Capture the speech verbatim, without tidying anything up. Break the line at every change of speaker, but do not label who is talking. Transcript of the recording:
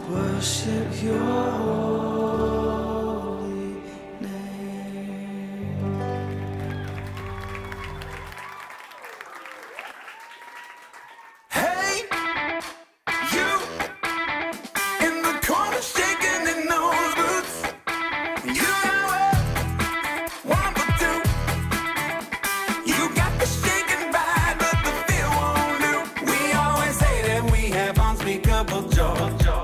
worship your holy name. Hey, you in the corner shaking in those boots. You know it, one for two. You got the shaking vibe, but the feel won't do. We always say that we have unspeakable joy.